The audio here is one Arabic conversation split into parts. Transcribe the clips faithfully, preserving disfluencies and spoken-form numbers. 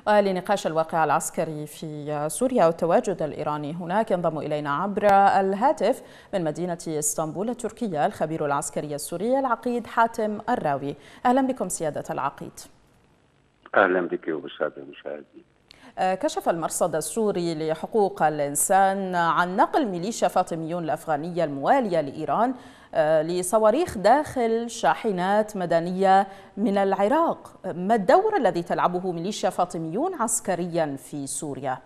ولنقاش الواقع العسكري في سوريا والتواجد الإيراني هناك ينضم إلينا عبر الهاتف من مدينة اسطنبول التركية الخبير العسكري السوري العقيد حاتم الراوي. أهلا بكم سيادة العقيد. أهلا بك وبالسادة المشاهدين. كشف المرصد السوري لحقوق الإنسان عن نقل ميليشيا فاطميون الأفغانية الموالية لإيران لصواريخ داخل شاحنات مدنية من العراق. ما الدور الذي تلعبه ميليشيا فاطميون عسكريا في سوريا؟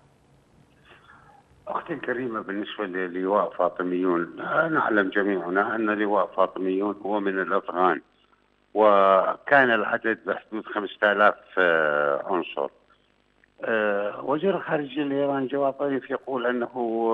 أختي الكريمة، بالنسبة للواء فاطميون نعلم جميعنا أن لواء فاطميون هو من الأفغان، وكان العدد بحدود خمسة آلاف عنصر. وزير الخارجية الإيراني جواد ظريف يقول أنه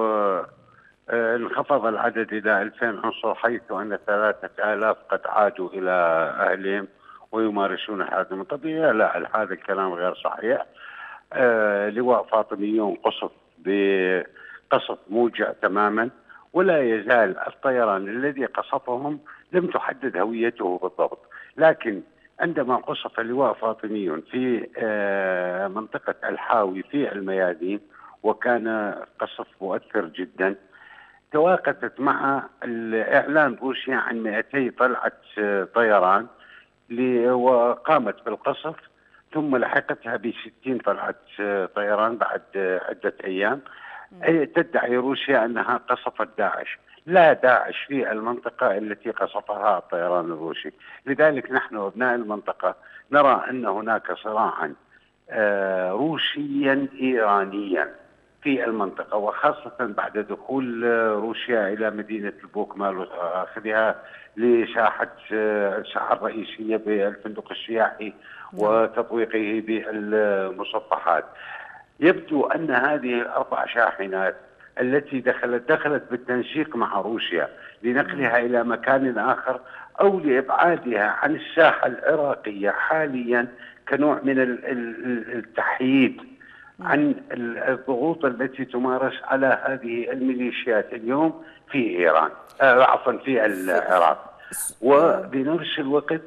انخفض العدد إلى ألفين عنصر، حيث أن ثلاثة آلاف قد عادوا إلى أهلهم ويمارسون حياتهم الطبيعية. لا، هذا الكلام غير صحيح. لواء فاطميون قصف بقصف موجع تماما، ولا يزال الطيران الذي قصفهم لم تحدد هويته بالضبط، لكن عندما قصف لواء فاطميون في منطقة الحاوي في الميادين، وكان قصف مؤثر جدا، تواقفت مع الإعلان روسيا عن مئتي طلعة طيران وقامت بالقصف، ثم لحقتها بستين طلعة طيران بعد عدة أيام. تدعي روسيا أنها قصفت داعش. لا داعش في المنطقة التي قصفها الطيران الروسي. لذلك نحن أبناء المنطقة نرى أن هناك صراعا روسيا إيرانيا في المنطقة، وخاصة بعد دخول روسيا إلى مدينة البوكمال وأخذها لساحة الساحة الرئيسية بالفندق السياحي وتطويقه بالمصفحات. يبدو أن هذه الأربع شاحنات التي دخلت دخلت بالتنسيق مع روسيا لنقلها إلى مكان آخر أو لإبعادها عن الساحة العراقية حاليا كنوع من التحييد عن الضغوط التي تمارس على هذه الميليشيات اليوم في إيران، آه عفوا في العراق. وبنفس الوقت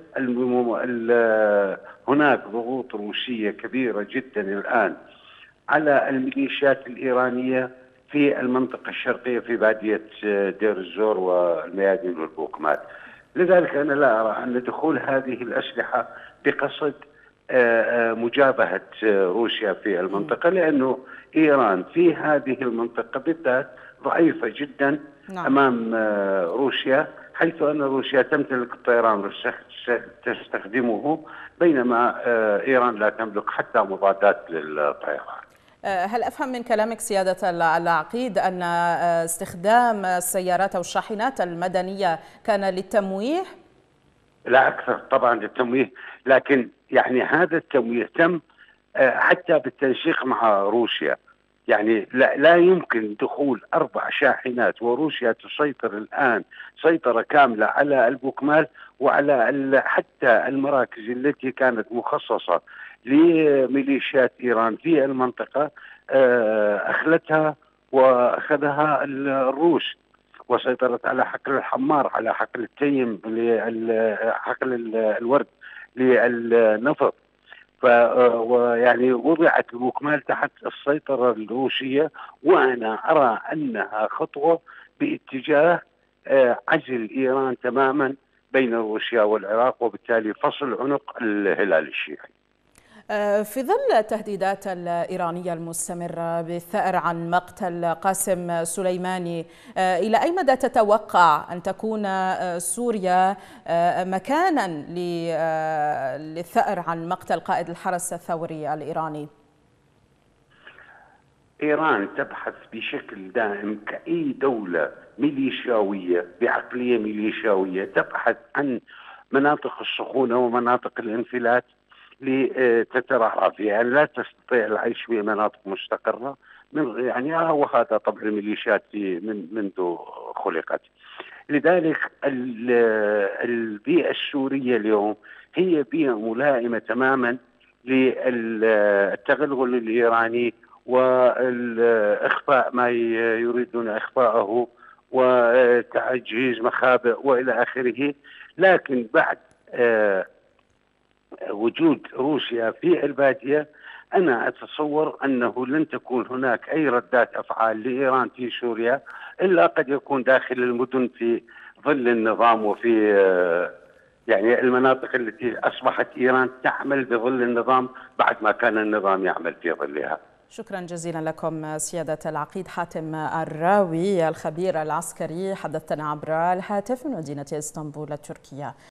هناك ضغوط روسية كبيرة جدا الآن على الميليشيات الإيرانية في المنطقة الشرقية في بادية دير الزور والميادين والبوكمال. لذلك أنا لا أرى أن دخول هذه الأسلحة بقصد مجابهة روسيا في المنطقة، لأنه إيران في هذه المنطقة بالذات ضعيفة جدا نعم. أمام روسيا، حيث أن روسيا تمتلك الطيران وتستخدمه، بينما إيران لا تملك حتى مضادات للطيران. هل أفهم من كلامك سيادة العقيد أن استخدام السيارات أو الشاحنات المدنية كان للتمويه؟ لا، أكثر طبعا للتمويه، لكن يعني هذا التمويه تم حتى بالتنسيق مع روسيا. يعني لا, لا يمكن دخول أربع شاحنات وروسيا تسيطر الآن سيطرة كاملة على البوكمال وعلى حتى المراكز التي كانت مخصصة لميليشيات إيران في المنطقة، أخلتها وأخذها الروس، وسيطرت على حقل الحمار، على حقل التيم، حقل الورد للنفط. ويعني وضعت البوكمال تحت السيطرة الروسية، وأنا أرى أنها خطوة باتجاه عزل إيران تماما بين روسيا والعراق، وبالتالي فصل عنق الهلال الشيعي. في ظل التهديدات الإيرانية المستمرة بالثأر عن مقتل قاسم سليماني، إلى أي مدى تتوقع أن تكون سوريا مكانا للثأر عن مقتل قائد الحرس الثوري الإيراني؟ إيران تبحث بشكل دائم كأي دولة ميليشياوية بعقلية ميليشياوية، تبحث عن مناطق السخونة ومناطق الانفلات لتترعرع فيها. يعني لا تستطيع العيش في مناطق مستقرة من يعني وهذا طبع الميليشيات من منذ خلقت. لذلك البيئة السورية اليوم هي بيئة ملائمة تماما للتغلغل الإيراني وإخفاء ما يريدون إخفاءه وتعجيز مخابئ وإلى آخره. لكن بعد آه وجود روسيا في البادية أنا أتصور أنه لن تكون هناك أي ردات أفعال لإيران في سوريا إلا قد يكون داخل المدن في ظل النظام وفي يعني المناطق التي أصبحت إيران تعمل بظل النظام بعد ما كان النظام يعمل في ظلها. شكرا جزيلا لكم سيادة العقيد حاتم الراوي الخبير العسكري، حدثنا عبر الهاتف من مدينة اسطنبول التركية.